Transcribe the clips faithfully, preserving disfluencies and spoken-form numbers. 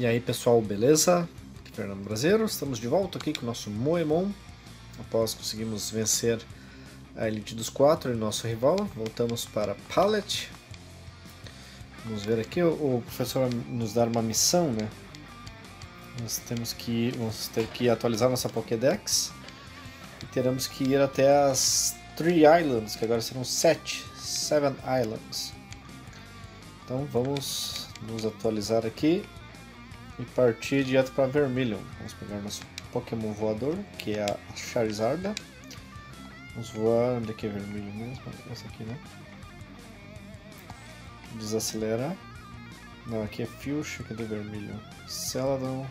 E aí pessoal, beleza? Aqui é Fernando Brasileiro, estamos de volta aqui com o nosso Moemon. Após conseguimos vencer a Elite dos Quatro e nosso rival, voltamos para Pallet. Vamos ver aqui, o professor vai nos dar uma missão, né? Nós temos que, vamos ter que atualizar nossa Pokédex e teremos que ir até as Three Islands, que agora serão sete, Seven Islands. Então vamos nos atualizar aqui e partir direto para Vermilion. Vamos pegar nosso Pokémon voador, que é a Charizard. Vamos voar, onde é que é Vermilion mesmo? Essa aqui, né? Desacelerar. Não, aqui é Fuchsia, cadê Vermilion? Celadon.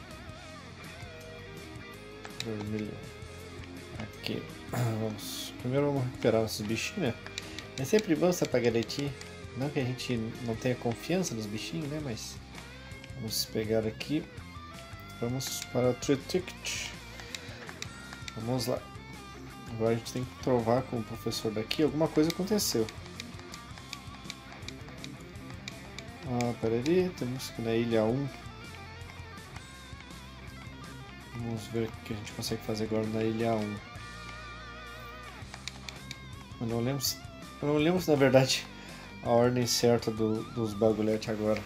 Vermilion. Aqui. Vamos. Primeiro vamos recuperar nossos bichinhos, né? É sempre bom essa pra garantir. Não que a gente não tenha confiança nos bichinhos, né? Mas vamos pegar aqui. Vamos para o Triticket. Vamos lá. Agora a gente tem que provar com o professor daqui. Alguma coisa aconteceu. Ah, peraí. Temos que ir na ilha um. Vamos ver o que a gente consegue fazer agora na ilha um. Eu não lembro se, eu não lembro se na verdade a ordem certa do, dos bagulhetes agora.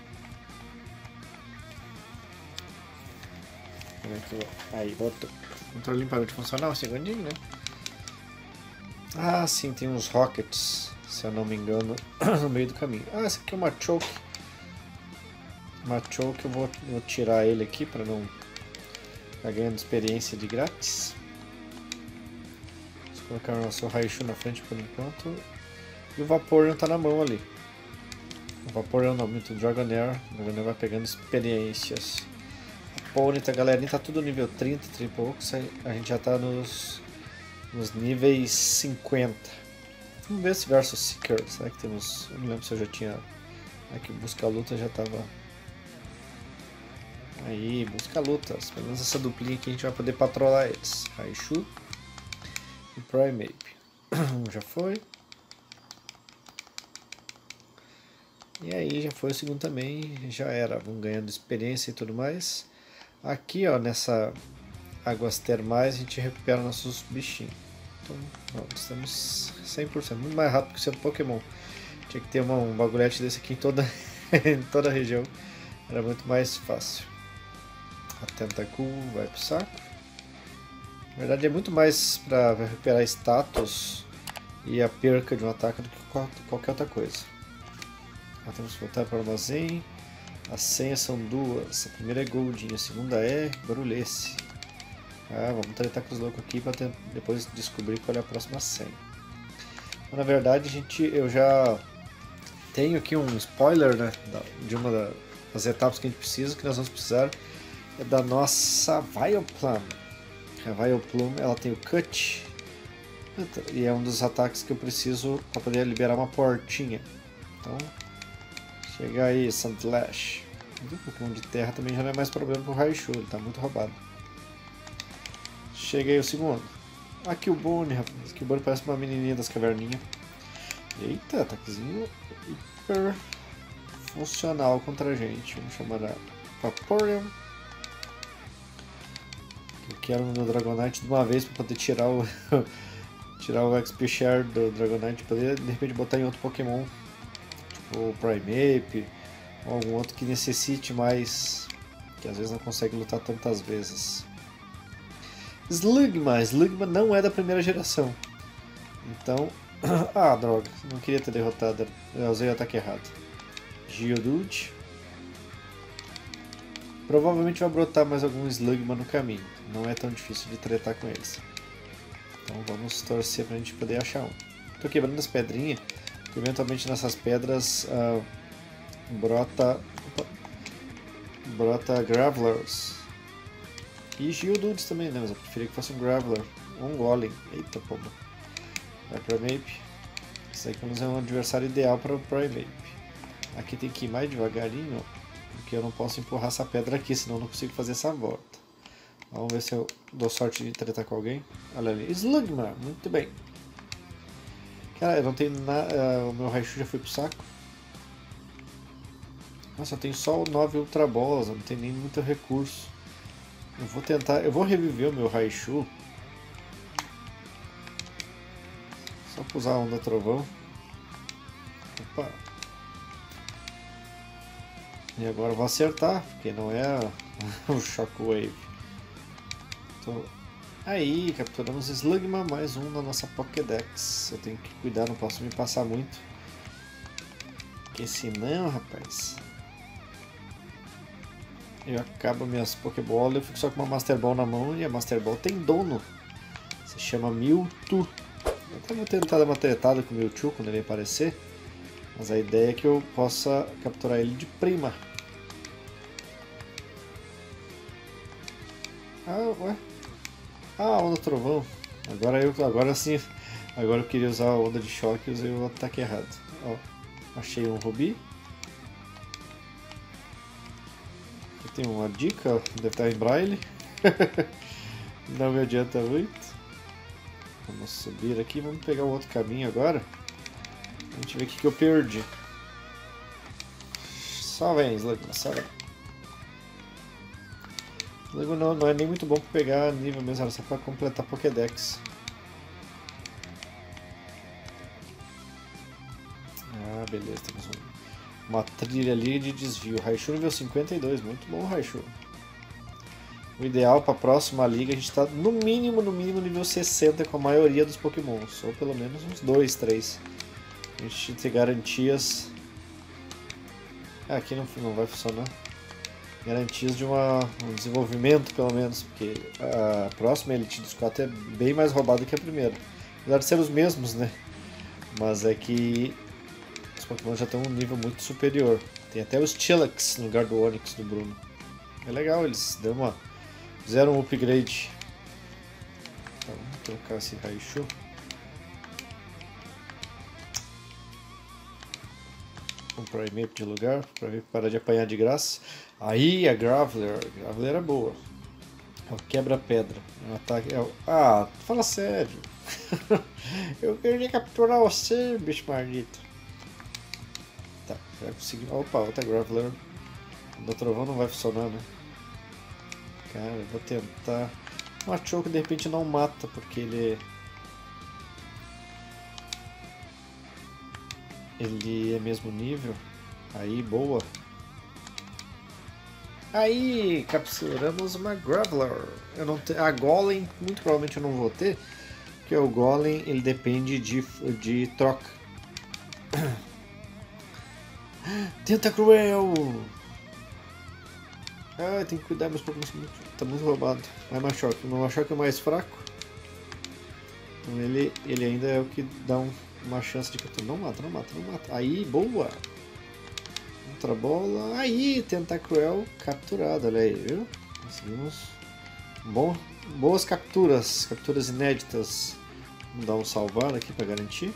Aí, voltou. Controle limpadamente funcional, um segundinho, né? Ah, sim, tem uns rockets, se eu não me engano, no meio do caminho. Ah, esse aqui é uma choke. Uma choke, eu vou, vou tirar ele aqui para não ficar ganhando experiência de grátis. Vamos colocar o nosso Raichu na frente por enquanto. E o Vaporeon tá na mão ali. O Vaporeon não, muito Dragonair. O Dragonair vai pegando experiências. Ponyta, galerinha, tá tudo nível trinta, trinta e poucos, a gente já tá nos, nos níveis cinquenta. Vamos ver esse versus Seeker, será que temos, eu não lembro se eu já tinha, aqui busca luta já tava, aí, busca lutas, pelo menos essa duplinha aqui a gente vai poder patrolar eles, Raichu e Primeape, já foi, e aí já foi o segundo também, já era, vamos ganhando experiência e tudo mais. Aqui, ó, nessa águas termais, a gente recupera nossos bichinhos. Então, ó, estamos cem por cento, muito mais rápido que o seu Pokémon. Tinha que ter uma, um bagulhete desse aqui em toda, em toda a região. Era muito mais fácil. A Tentacool vai pro saco. Na verdade, é muito mais para recuperar status e a perca de um ataque do que qualquer outra coisa. Agora temos que voltar para o armazém. As senhas são duas, a primeira é Goldinho, a segunda é Barulhesse. Ah, vamos tretar com os loucos aqui para depois descobrir qual é a próxima senha. Mas, na verdade, gente, eu já tenho aqui um spoiler, né, de uma das etapas que a gente precisa, que nós vamos precisar é da nossa Vileplume. A Vileplume, ela tem o Cut, e é um dos ataques que eu preciso para poder liberar uma portinha. Então, chega aí, Sandslash. O Pokémon de terra também já não é mais problema pro Raichu, ele tá muito roubado. Chega aí o segundo. Aqui o Bonnie, rapaz. Aqui o Bonnie parece uma menininha das caverninhas. Eita, ataquezinho hiper funcional contra a gente. Vamos chamar a Vaporeon. Eu quero no Dragonite de uma vez para poder tirar o tirar o X P Share do Dragonite, poder de repente botar em outro Pokémon. Ou Primeape, ou algum outro que necessite mais, que às vezes não consegue lutar tantas vezes. Slugma, Slugma não é da primeira geração, então, ah droga, não queria ter derrotado, eu usei o ataque errado. Geodude, provavelmente vai brotar mais algum Slugma no caminho, não é tão difícil de tretar com eles, então vamos torcer pra gente poder achar um. Tô quebrando as pedrinhas. Eventualmente nessas pedras uh, brota opa, brota Gravelers e Geodudes também, né? Mas eu preferia que fosse um Graveler ou um Golem. Eita pomba. Vai Primeape. Esse aqui é um adversário ideal para o Primeape. Aqui tem que ir mais devagarinho, porque eu não posso empurrar essa pedra aqui, senão eu não consigo fazer essa volta. Vamos ver se eu dou sorte de tretar com alguém. Olha ali, Slugma, muito bem. Cara, eu não tenho nada. Uh, o meu Raichu já foi pro saco. Nossa, eu tenho só o nove Ultra Balls, não tem nem muito recurso. Eu vou tentar, eu vou reviver o meu Raichu. Só pra usar a Onda Trovão. Opa. E agora eu vou acertar, porque não é o Shockwave. Tô... Aí, capturamos Slugma, mais um na nossa Pokédex. Eu tenho que cuidar, não posso me passar muito. Porque senão, rapaz... eu acabo minhas Pokébolas, eu fico só com uma Master Ball na mão e a Master Ball tem dono. Se chama Mewtwo. Eu até vou tentar dar uma tretada com o Mewtwo quando ele aparecer. Mas a ideia é que eu possa capturar ele de prima. Ah, ué. Ah, Onda Trovão. Agora eu, agora sim, agora eu queria usar a Onda de Choque e usei o ataque errado. Ó, achei um Rubi. Aqui tem uma dica, deve estar em braille. Não me adianta muito. Vamos subir aqui, vamos pegar um outro caminho agora. A gente vê o que, que eu perdi. Só vem, Slugma, só vem. Slugma não, não é nem muito bom para pegar nível mesmo, era só para completar Pokédex. Ah, beleza, temos um, uma trilha ali de desvio. Raichu nível cinquenta e dois, muito bom, Raichu. O ideal para a próxima liga a gente está no mínimo, no mínimo nível sessenta com a maioria dos Pokémons, ou pelo menos uns dois, três. A gente tem garantias. Ah, aqui não, não vai funcionar. Garantias de uma, um desenvolvimento, pelo menos, porque a próxima Elite dos quatro é bem mais roubada que a primeira. Apesar de ser os mesmos, né? Mas é que os Pokémon já estão um nível muito superior. Tem até os Chillax no lugar do Onix do Bruno. É legal, eles dão uma, fizeram um upgrade. Então, vamos trocar esse Raichu. Comprar e-mail de lugar para parar de apanhar de graça. Aí a Graveler, a Graveler é boa. É o quebra-pedra. É um ataque. É o... Ah, fala sério. Eu queria capturar você, bicho maldito. Tá, já consegui. Opa, outra Graveler. O trovão não vai funcionar, né? Cara, eu vou tentar. O Machoke de repente não mata porque ele. Ele é mesmo nível. Aí, boa. Aí, capturamos uma Graveler. Eu não te... A Golem, muito provavelmente eu não vou ter. Porque o Golem, ele depende de, de troca. Tentacruel! Ah, tem que cuidar, meus Pokémon tá muito roubado. Vai Machoke. O Machoke é o mais fraco. Então ele, ele ainda é o que dá um... uma chance de capturar. Não mata, não mata, não mata. Aí, boa! Outra bola. Aí, Tentacruel capturado, olha aí, viu? Conseguimos. Bom, boas capturas, capturas inéditas. Vamos dar um salvar aqui para garantir.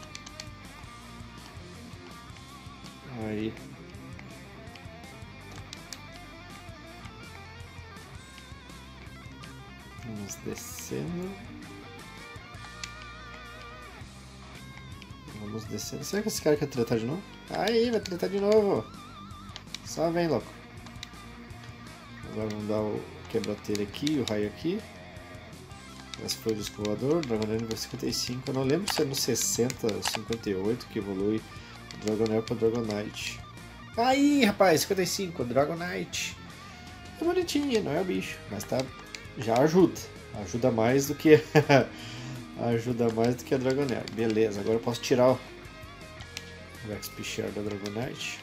Aí. Vamos descendo. Vamos descendo. Será que esse cara quer tretar de novo? Aí, vai tretar de novo. Só vem, louco. Agora vamos dar o quebra-telha aqui, o raio aqui. Esse foi o disco voador, Dragonair nível cinquenta e cinco. Eu não lembro se é no sessenta, cinquenta e oito que evolui o Dragonair para Dragonite. Aí, rapaz, cinquenta e cinco, Dragonite. É bonitinho, não é o bicho, mas tá, já ajuda. Ajuda mais do que ajuda mais do que a Dragonair. Beleza, agora eu posso tirar o X P Share da Dragonite.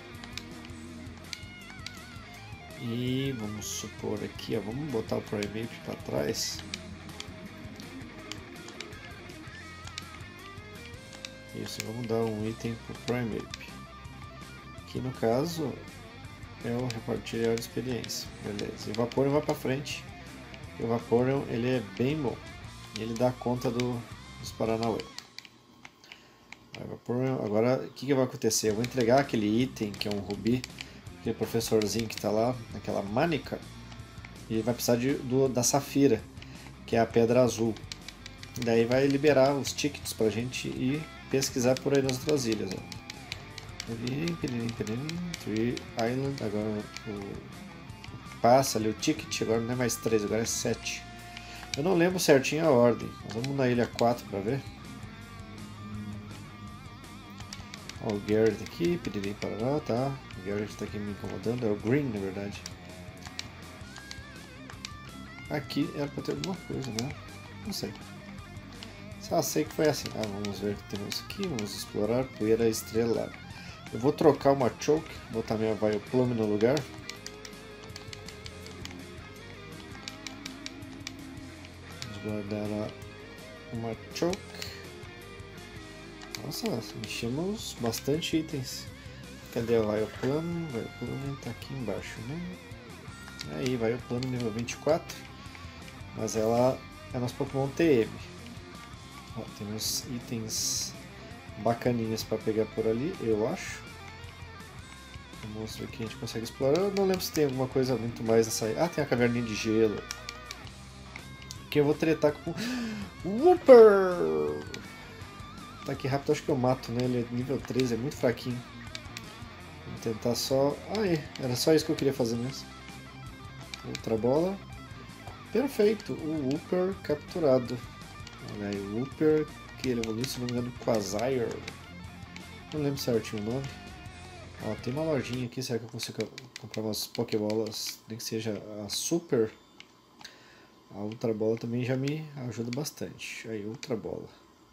E vamos supor aqui, ó, vamos botar o Primeape para trás. Isso, vamos dar um item para o Primeape. Aqui no caso é o repartilhar de experiência. Beleza, e o Vaporeon vai para frente. O Vaporeon ele é bem bom. Ele dá conta do, dos Paranauê. Agora o que, que vai acontecer? Eu vou entregar aquele item que é um rubi. Aquele professorzinho que está lá, naquela Manica, e ele vai precisar de, do, da Safira, que é a pedra azul. Daí vai liberar os tickets para a gente ir pesquisar por aí nas outras ilhas. Ó. Piririm, piririm, piririm. Tree Island. Agora o... passa ali o ticket. Agora não é mais três, agora é sete. Eu não lembro certinho a ordem. Mas vamos na ilha quatro pra ver. Ó, o Garrett aqui. Piririm, parará, tá. O Garrett tá aqui me incomodando. É o Green, na verdade. Aqui era pra ter alguma coisa, né? Não sei. Só sei que foi assim. Ah, vamos ver o que temos aqui. Vamos explorar poeira estrelada. Eu vou trocar uma choke. Botar minha Vileplume no lugar. Vamos guardar uma choke. Nossa, enchemos bastante itens. Cadê a Vileplume? Vileplume tá aqui embaixo, né? Aí, Vileplume nível vinte e quatro. Mas ela é nosso Pokémon T M. Ó, temos itens bacaninhas para pegar por ali, eu acho. Vamos ver o que a gente consegue explorar. Eu não lembro se tem alguma coisa muito mais nessa... Ah, tem a caverninha de gelo. Aqui eu vou tretar com... Wooper! Tá aqui rápido, acho que eu mato, né? Ele é nível treze, é muito fraquinho. Vou tentar só... Ah, é. Era só isso que eu queria fazer mesmo. Outra bola. Perfeito, o Wooper capturado. Olha aí, o Wooper, que ele evoluiu, se não me engano, Quasire. Não lembro certinho o nome. Ó, tem uma lojinha aqui, será que eu consigo comprar umas Pokébolas, nem que seja a Super? A Ultra Bola também já me ajuda bastante. Aí, Ultra Bola.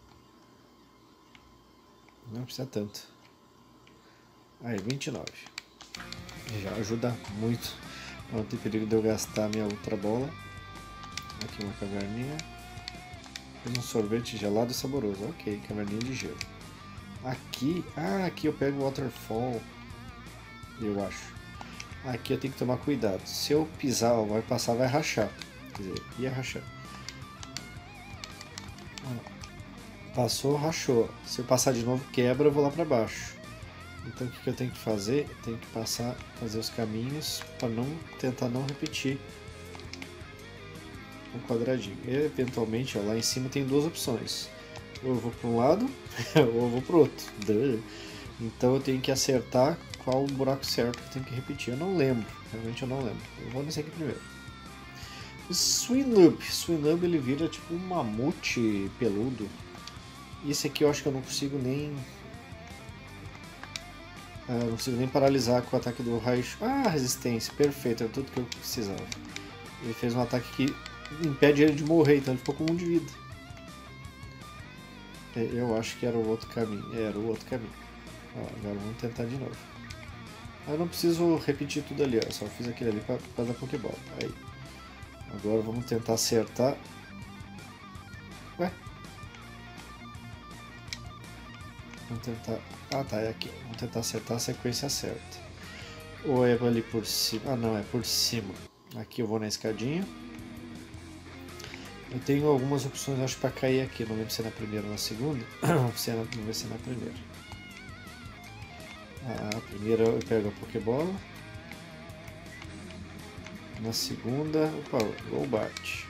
Não precisa tanto. Aí, vinte e nove. Já ajuda muito. Não tem perigo de eu gastar minha Ultra Bola. Aqui uma caverninha. Um sorvete gelado e saboroso. Ok, caverninha de gelo. Aqui, ah, aqui eu pego o Waterfall. Eu acho. Aqui eu tenho que tomar cuidado. Se eu pisar, ó, vai passar, vai rachar. Quer dizer, ia rachar. Passou, rachou. Se eu passar de novo, quebra, eu vou lá pra baixo. Então o que, que eu tenho que fazer? Eu tenho que passar, fazer os caminhos para não tentar não repetir o quadradinho. E, eventualmente, ó, lá em cima tem duas opções. Ou eu vou para um lado, ou eu vou para o outro. Então eu tenho que acertar qual o buraco certo que eu tenho que repetir. Eu não lembro, realmente eu não lembro. Eu vou nesse aqui primeiro. Swinub. Swinub ele vira tipo um mamute peludo. Esse aqui eu acho que eu não consigo nem... Ah, não consigo nem paralisar com o ataque do raio... Ah, resistência, perfeito, é tudo que eu precisava. Ele fez um ataque que impede ele de morrer, então ele ficou com um de vida. Eu acho que era o outro caminho, era o outro caminho. Ó, agora vamos tentar de novo. Eu não preciso repetir tudo ali, ó, só fiz aquele ali para causa da Pokébola. Aí. Agora vamos tentar acertar. Ué? Vamos tentar... Ah tá, é aqui. Vamos tentar acertar a sequência certa. Ou é ali por cima? Ah não, é por cima. Aqui eu vou na escadinha. Eu tenho algumas opções, acho, para cair aqui. Não lembro se é na primeira ou na segunda. Vamos ver se é na primeira. Ah, a primeira eu pego a Pokébola. Na segunda, opa, Golbat.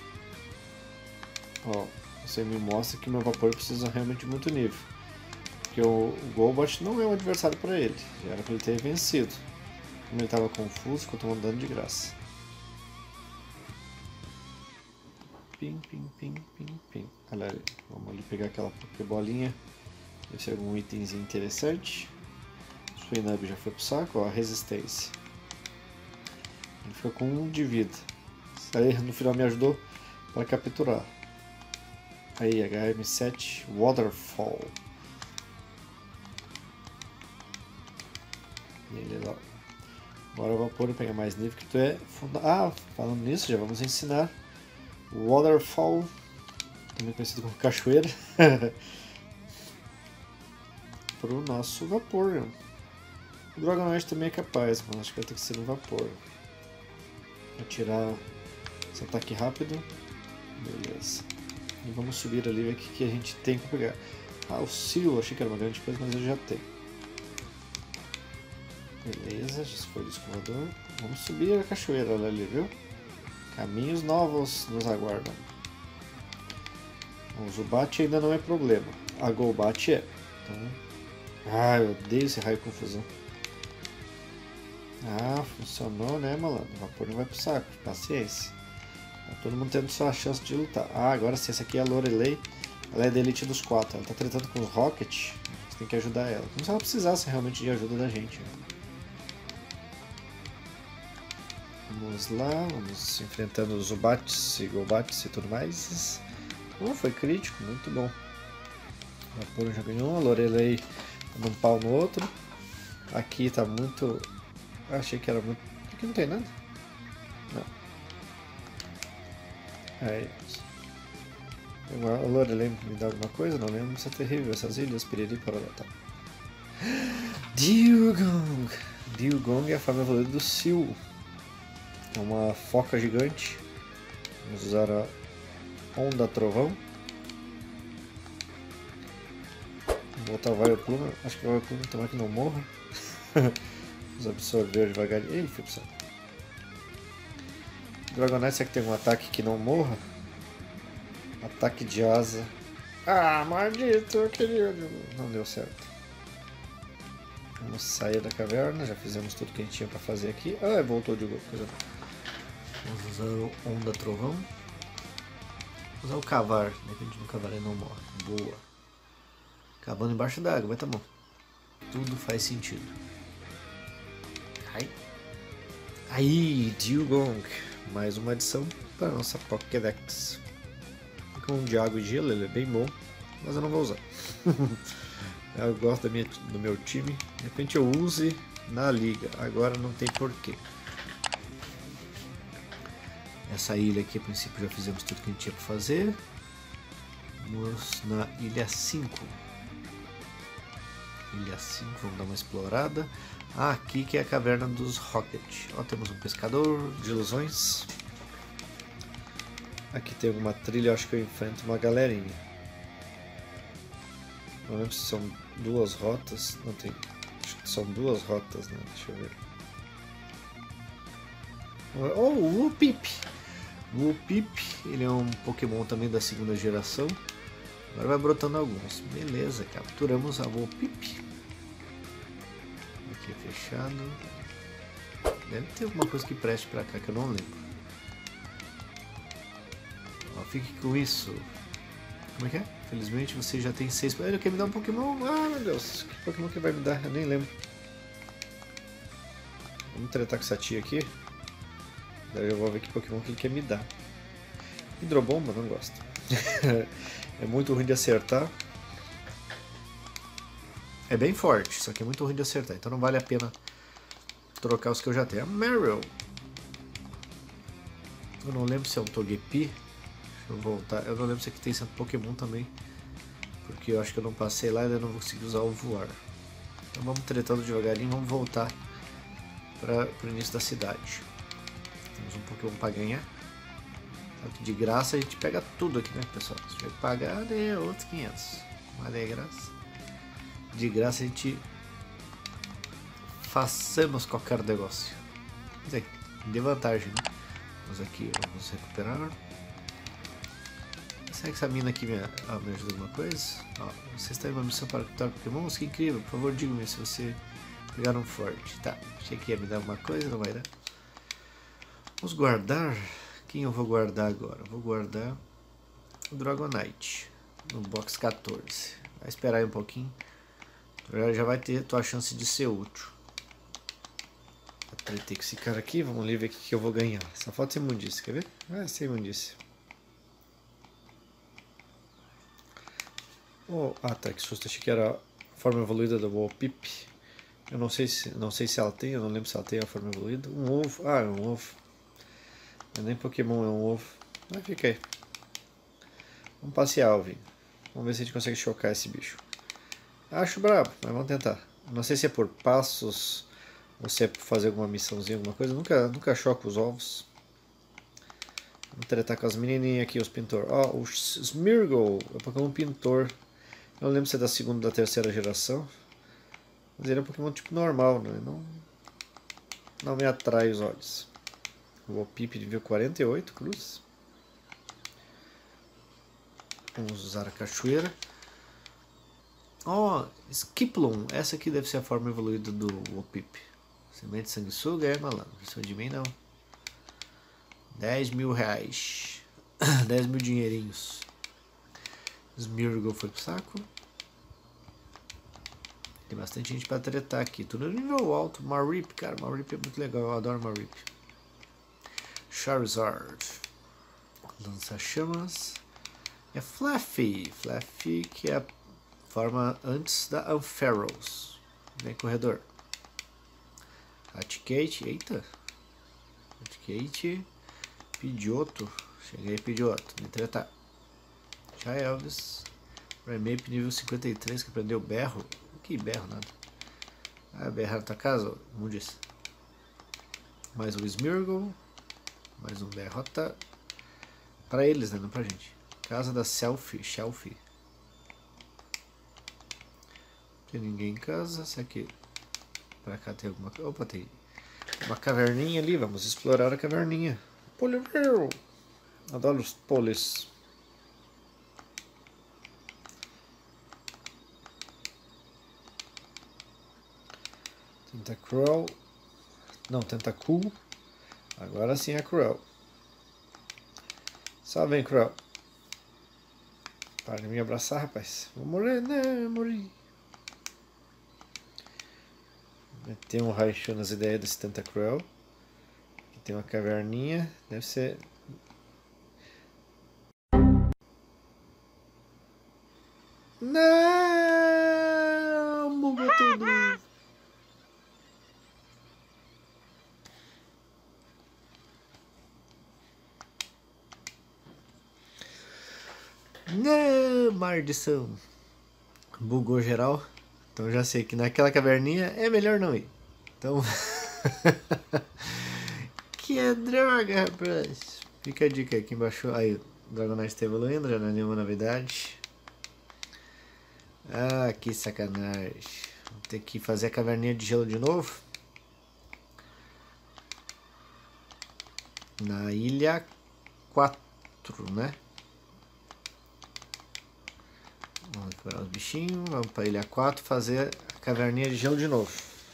Ó, você me mostra que meu Vapor precisa realmente de muito nível. Porque o, o Golbat não é um adversário para ele. Já era para ele ter vencido. Como ele estava confuso, ficou tomando dano de graça. Pim, pim, pim, pim, pim. Olha ali, vamos ali pegar aquela Pokébolinha. Deve ser algum itemzinho interessante. O Swinub já foi pro saco, ó, a resistência. Ele fica com um de vida. Isso aí no final me ajudou para capturar. Aí, H M sete Waterfall. Beleza. Agora eu vou pôr e pegar mais nível que tu é funda... Ah, falando nisso, já vamos ensinar Waterfall, também conhecido como cachoeira, para o nosso Vapor. O Dragonite também é capaz, mas acho que vai ter que ser no Vapor. Vou tirar esse ataque rápido. Beleza. E vamos subir ali e ver o que, que a gente tem para pegar. Ah, o Seal, achei que era uma grande coisa, mas eu já tenho. Beleza, já se foi o escovador. Vamos subir a cachoeira ali, viu? Caminhos novos nos aguardam. O Zubat ainda não é problema. A Golbat é. Então, Ah, eu odeio esse raio confusão. Ah, funcionou, né, malandro? O vapor não vai pro saco. Paciência. Tá todo mundo tendo sua chance de lutar. Ah, agora sim, essa aqui é a Lorelei. Ela é da elite dos quatro. Ela tá tretando com os Rocket. Você tem que ajudar ela. Como se ela precisasse realmente de ajuda da gente. Né? Vamos lá, vamos enfrentando os Zubats e Golbats e tudo mais. Oh, foi crítico, muito bom. O Vapor já ganhou, a Lorelei dando um pau no outro. Aqui tá muito... Achei que era muito... Aqui não tem nada? Não. Aí. A Lorelei me dá alguma coisa? Não lembro. Isso é terrível, essas ilhas, piriri, pororotá. Diugong! Diugong é a forma evoluída do Sil. É uma foca gigante. Vamos usar a Onda Trovão. Vou botar o Vileplume. Acho que o Vileplume também que não morra. Vamos absorver devagarinho. Ih, foi pro céu. Dragonite, será que tem um ataque que não morra? Ataque de asa. Ah, maldito, eu queria. Não deu certo. Vamos sair da caverna. Já fizemos tudo que a gente tinha pra fazer aqui. Ah, voltou de novo. Vamos usar o Onda Trovão. Vou usar o Cavar. De repente no Cavar ele não morre. Boa. Cavando embaixo d'água, vai tá bom. Tudo faz sentido. Ai. Aí, Diugong. Mais uma adição para a nossa Pokédex. Com um de água e gelo, ele é bem bom, mas eu não vou usar. Eu gosto da minha, do meu time. De repente eu use na liga, agora não tem porquê. Essa ilha aqui, a princípio, já fizemos tudo que a gente tinha para fazer. Vamos na ilha cinco. Ilha cinco, vamos dar uma explorada. Ah, aqui que é a caverna dos Rocket. Ó, temos um pescador de ilusões. Aqui tem alguma trilha, acho que eu enfrento uma galerinha. Não lembro se são duas rotas. Não tem. Acho que são duas rotas, né? Deixa eu ver. Oh, o Whoopip! O Whoopip, ele é um Pokémon também da segunda geração. Agora vai brotando alguns. Beleza, capturamos a Whoopip. Aqui é fechado. Deve ter alguma coisa que preste pra cá que eu não lembro. Ó, fique com isso. Como é que é? Felizmente você já tem seis. Ele quer me dar um Pokémon? Ah, meu Deus. Que Pokémon que vai me dar? Eu nem lembro. Vamos tratar com essa tia aqui. Daí eu vou ver que Pokémon que ele quer me dar. Hidrobomba? Não gosto. É muito ruim de acertar. É bem forte, só que é muito ruim de acertar. Então não vale a pena trocar os que eu já tenho. A Meryl. Eu não lembro se é um Togepi. Deixa eu voltar. Eu não lembro se aqui tem esse Pokémon também. Porque eu acho que eu não passei lá e ainda não vou conseguir usar o voar. Então vamos tretando devagarinho, vamos voltar para o início da cidade. Temos um Pokémon para ganhar. De graça a gente pega tudo aqui, né, pessoal? Se tiver que pagar, é outros quinhentos. Mas é graça. De graça a gente façamos qualquer negócio. Mas é de vantagem, né? Vamos aqui, vamos recuperar. Será que essa mina aqui me, ah, me ajuda alguma coisa? Ó, você está em uma missão para capturar Pokémons? Que incrível, por favor diga-me se você pegar um forte. Tá, achei que ia me dar alguma coisa, não vai dar. Vamos guardar. Quem eu vou guardar agora? Vou guardar o Dragonite no box quatorze. Vai esperar aí um pouquinho. Já vai ter a tua chance de ser útil. Vou ter com esse cara aqui. Vamos ver o que eu vou ganhar. Só falta ser imundícia, quer ver? Ah, ser imundícia. Oh, ah tá, que susto, achei que era a forma evoluída da Whoopip. Eu não sei se não sei se ela tem, eu não lembro se ela tem a forma evoluída. Um ovo, ah, é um ovo. Não é nem Pokémon, é um ovo. Mas fica aí. Vamos passear, Alvin. Vamos ver se a gente consegue chocar esse bicho. Acho brabo, mas vamos tentar. Não sei se é por passos ou se é por fazer alguma missãozinha, alguma coisa. Nunca, nunca choco os ovos. Vamos tretar com as menininhas aqui, os pintor. Ó, oh, o Smeargle é um Pokémon pintor. Eu não lembro se é da segunda ou da terceira geração. Mas ele é um Pokémon tipo normal, né? Não, não me atrai os olhos. O Whoopip de nível quarenta e oito, cruz. Vamos usar a cachoeira. Ó, oh, Skiplum. Essa aqui deve ser a forma evoluída do Opip. Semente de sanguessuga, é malandro. Isso de mim não. dez mil reais. dez mil dinheirinhos. Smeargle foi pro saco. Tem bastante gente pra tretar aqui. Tudo no nível alto. Marip, cara. Marip é muito legal. Eu adoro Marip. Charizard. Lança-chamas. É Fluffy. Fluffy que é a forma antes da Ampharos. Vem corredor. Raticate. Eita. Raticate. Pidgeotto. Cheguei, Pidgeotto. Me tretar. Já Elvis. Remap nível cinquenta e três que aprendeu berro. Que berro, nada. Ah, berrar na tua casa? Mundis. Mais um Smeargle. Mais um derrota. Pra eles, né? Não pra gente. Casa da Selfie. Shelfie. Tem ninguém em casa. Isso aqui. Pra cá tem alguma coisa. Opa, tem uma caverninha ali. Vamos explorar a caverninha. Poliwhirl. Adoro os polis. Tentacruel. Não, Tentacool. Agora sim é Cruel. Só vem, Cruel. Para de me abraçar, rapaz. Vou morrer, né? Morri. Tem um Raichu nas ideias desse Tentacruel. Aqui tem uma caverninha. Deve ser... Não! Bugou tudo. Não, maldição. Bugou geral. Então já sei que naquela caverninha é melhor não ir. Então... que é droga, rapaz. Fica a dica aqui embaixo. Aí, o Dragonite está evoluindo, já não é nenhuma novidade. Ah, que sacanagem. Vou ter que fazer a caverninha de gelo de novo. Na ilha quatro, né? Vamos recuperar os bichinhos. Vamos para a ilha quatro fazer a caverninha de gelo de novo.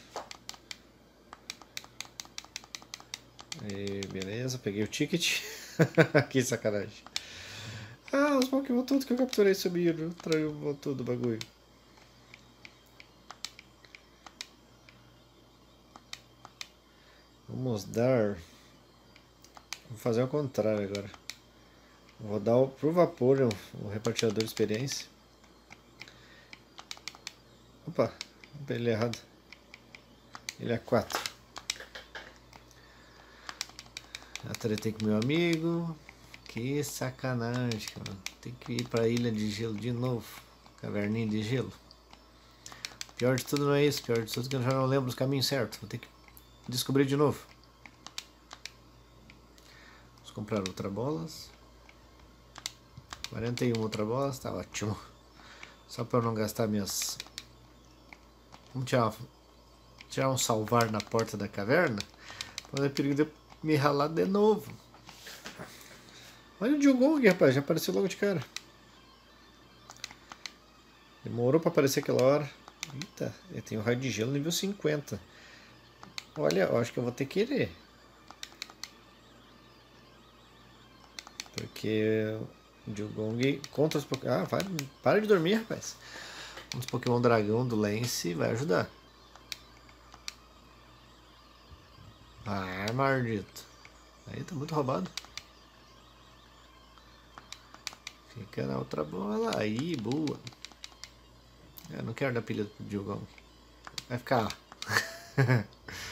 E beleza, peguei o ticket. Que sacanagem. Ah, os Pokémon tudo que eu capturei subiram. Traiu tudo o bagulho. Vamos dar... Vou fazer o contrário agora. Vou dar o, pro vapor o, o repartidor de experiência. Opa, ele é errado. Ele é quatro. Já tretei com meu amigo. Que sacanagem, cara. Tem que ir pra ilha de gelo de novo. Caverninha de gelo. Pior de tudo não é isso. Pior de tudo é que eu já não lembro os caminhos certos. Vou ter que descobrir de novo. Vamos comprar outra bolas. quarenta e um outra bolas, tá ótimo. Só para eu não gastar minhas... Vamos tirar, tirar um salvar na porta da caverna. Mas é perigo de eu me ralar de novo. Olha o Diogong, rapaz, já apareceu logo de cara. Demorou para aparecer aquela hora. Eita, eu tenho raio de gelo nível cinquenta. Olha, eu acho que eu vou ter que querer. Porque o Diogong contra os Pokémon... Ah, vai, para de dormir, rapaz. Um dos Pokémon Dragão do Lance vai ajudar. Ah, maldito. Aí tá muito roubado. Fica na outra bola. Aí, boa. Eu não quero dar pilha pro Diogong. Vai ficar lá.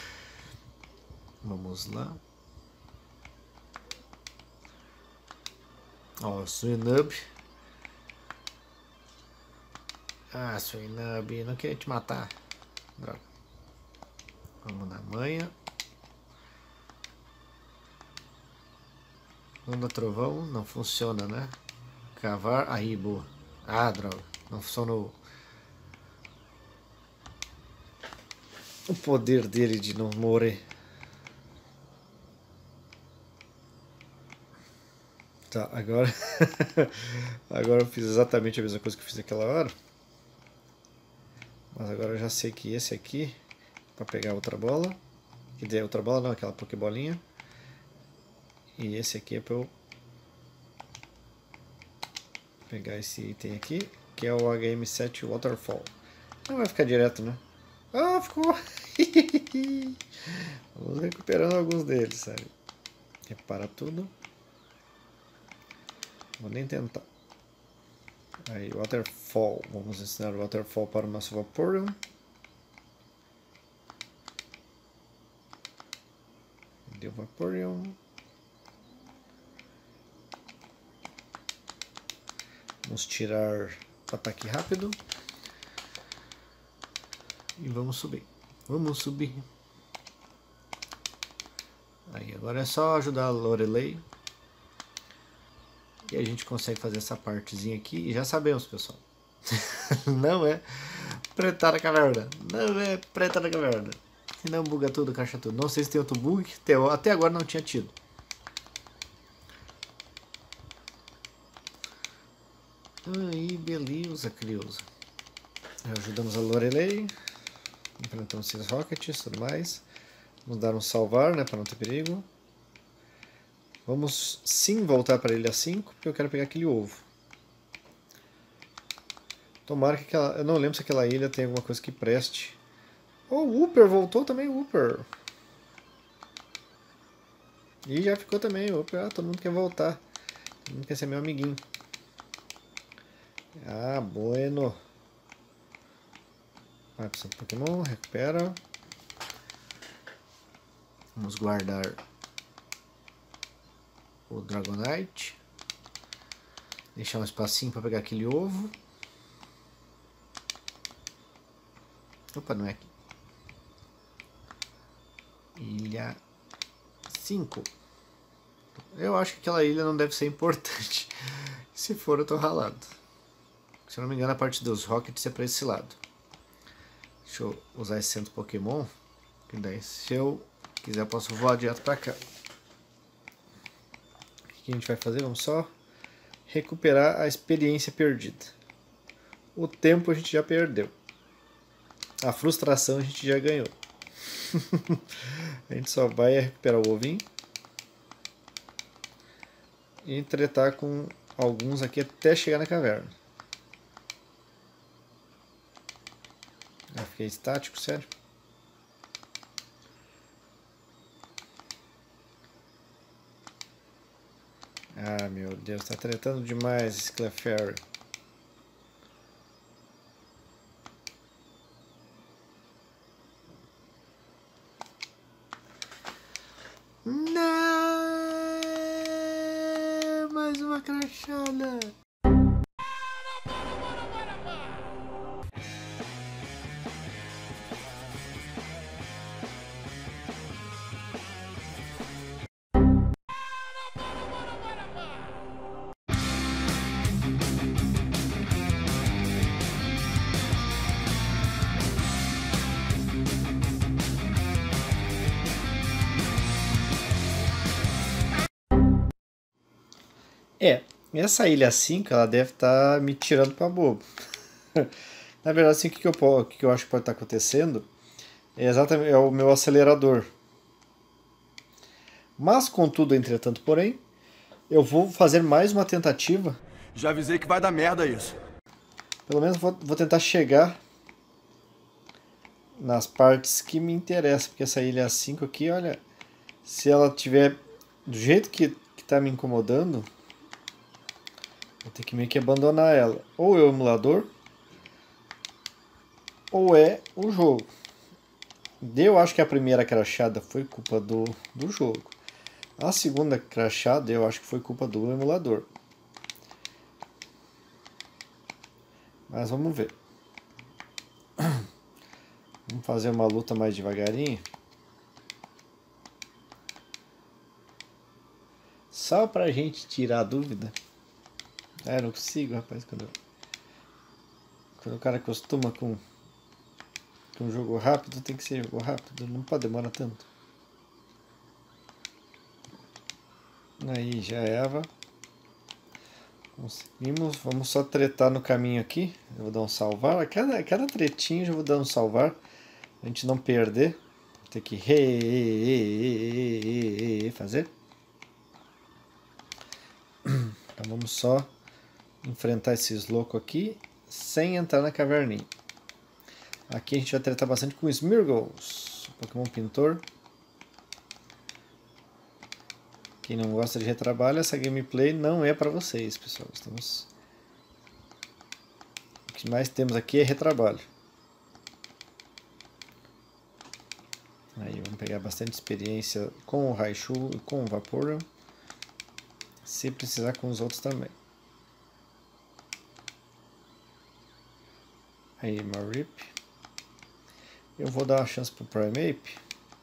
Vamos lá. Ó, Swinub. Ah, Swinub, não queria te matar. Droga. Vamos na manha. Onda trovão, não funciona, né? Cavar, aí, boa. Ah, droga, não funcionou. O poder dele de não morrer. Tá, agora... agora eu fiz exatamente a mesma coisa que eu fiz naquela hora. Mas agora eu já sei que esse aqui, para pegar outra bola, quer dizer, outra bola não, aquela pokebolinha. E esse aqui é para eu pegar esse item aqui, que é o H M sete Waterfall. Não vai ficar direto, né? Ah, ficou! Vamos recuperando alguns deles, sabe? Repara tudo. Vou nem tentar. Aí, Waterfall. Vamos ensinar o Waterfall para o nosso Vaporeon. Cadê o Vaporeon? Vamos tirar o ataque rápido. E vamos subir. Vamos subir. Aí, agora é só ajudar a Lorelei. E a gente consegue fazer essa partezinha aqui. E já sabemos, pessoal. Não é preta na caverna. Não é preta na caverna. Senão buga tudo, caixa tudo. Não sei se tem outro bug. Até agora não tinha tido. Aí, beleza, Criusa. Ajudamos a Lorelei. Enfrentamos esses rockets e tudo mais. Vamos dar um salvar, né, para não ter perigo. Vamos sim voltar para a ilha cinco, porque eu quero pegar aquele ovo. Tomara que aquela... Eu não lembro se aquela ilha tem alguma coisa que preste. Oh, o Wooper voltou também, o Wooper. E já ficou também, o Wooper. Ah, todo mundo quer voltar. Todo mundo quer ser meu amiguinho. Ah, bueno. Vai para o Pokémon, recupera. Vamos guardar o Dragonite. Deixar um espacinho para pegar aquele ovo. Opa, não é aqui. Ilha cinco. Eu acho que aquela ilha não deve ser importante. Se for, eu tô ralado. Se eu não me engano, a parte dos Rockets é para esse lado. Deixa eu usar esse centro Pokémon. Que daí, se eu quiser, eu posso voar direto para cá. O que a gente vai fazer? Vamos só recuperar a experiência perdida. O tempo a gente já perdeu. A frustração a gente já ganhou. A gente só vai recuperar o ovinho. E tretar com alguns aqui até chegar na caverna. Já fiquei estático, sério. Ah, meu Deus, tá tretando demais esse Clefairy. Não! Mais uma crachada! É, essa ilha cinco, ela deve estar tá me tirando pra bobo. Na verdade, assim, o que, que, eu, o que, que eu acho que pode estar tá acontecendo é exatamente é o meu acelerador. Mas, contudo, entretanto, porém, eu vou fazer mais uma tentativa. Já avisei que vai dar merda isso. Pelo menos vou, vou tentar chegar nas partes que me interessam, porque essa ilha cinco aqui, olha, se ela tiver do jeito que, que tá me incomodando, vou ter que meio que abandonar ela. Ou é o emulador, ou é o jogo. Eu acho que a primeira crachada foi culpa do, do jogo. A segunda crachada eu acho que foi culpa do emulador. Mas vamos ver. Vamos fazer uma luta mais devagarinho. Só pra gente tirar a dúvida. Ah, eu não consigo, rapaz. Quando, quando o cara acostuma com, com um jogo rápido, tem que ser jogo rápido. Não pode demorar tanto. Aí, já Eva. Conseguimos, vamos só tretar no caminho aqui. Eu vou dar um salvar. A cada, cada tretinho eu vou dar um salvar. A gente não perder. Tem que re fazer. Então vamos só enfrentar esses loucos aqui sem entrar na caverninha. Aqui a gente vai tratar bastante com Smeargles, Pokémon Pintor. Quem não gosta de retrabalho, essa gameplay não é para vocês, pessoal. Estamos... O que mais temos aqui é retrabalho. Aí vamos pegar bastante experiência com o Raichu e com o Vaporeon. Se precisar com os outros também. Aí, Marip. Eu vou dar uma chance pro Primeape.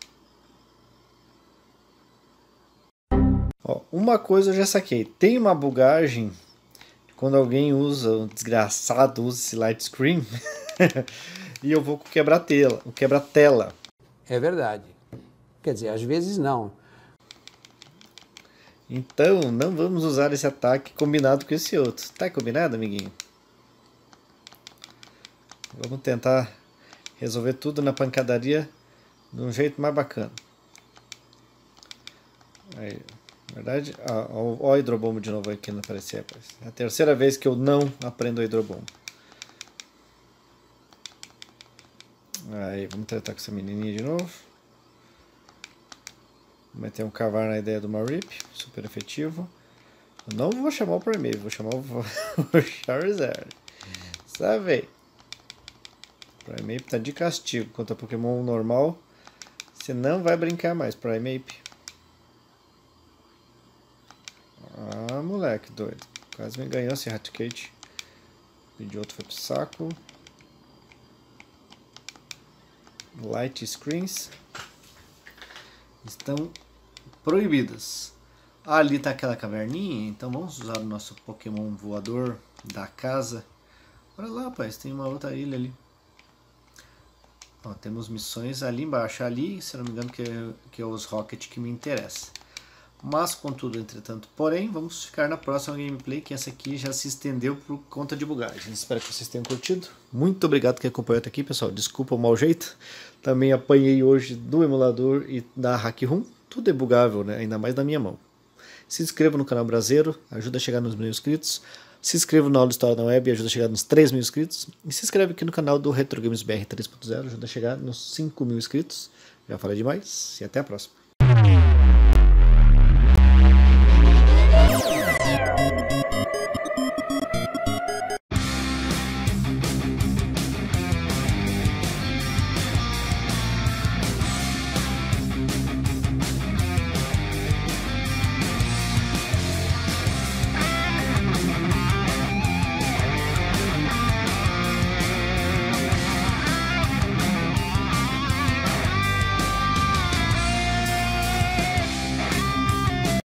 Ó, uma coisa eu já saquei. Tem uma bugagem quando alguém usa, um desgraçado usa esse light screen. E eu vou com o quebra-tela. O quebra-tela. É verdade. Quer dizer, às vezes não. Então, não vamos usar esse ataque combinado com esse outro. Tá combinado, amiguinho? Vamos tentar resolver tudo na pancadaria de um jeito mais bacana. Aí, na verdade, ó, ó o Hidrobomb de novo aqui não aparecia. É a terceira vez que eu não aprendo o Hidrobomb. Aí, vamos tratar com essa menininha de novo. Vou meter um cavar na ideia do Marip, super efetivo. Eu não vou chamar o Primeape, vou chamar o, o Charizard. Sabe? O Primeape tá de castigo contra Pokémon normal. Você não vai brincar mais, Primeape. Ah, moleque doido. Quase me ganhou esse Raticate. O idiota foi pro saco. Light screens estão proibidas. Ali tá aquela caverninha, então vamos usar o nosso Pokémon voador da casa. Olha lá, rapaz, tem uma outra ilha ali. Ó, temos missões ali embaixo. Ali, se não me engano, que é, que é os Rocket que me interessa. Mas, contudo, entretanto, porém, vamos ficar na próxima gameplay, que essa aqui já se estendeu por conta de bugagem. Espero que vocês tenham curtido. Muito obrigado que acompanhou até aqui, pessoal. Desculpa o mau jeito. Também apanhei hoje do emulador e da Hack Room. Tudo é bugável, né? Ainda mais na minha mão. Se inscreva no canal Brasileiro, ajuda a chegar nos mil inscritos. Se inscreva no Aula de História na Web, ajuda a chegar nos três mil inscritos. E se inscreve aqui no canal do Retro Games B R três ponto zero, ajuda a chegar nos cinco mil inscritos. Já falei demais e até a próxima.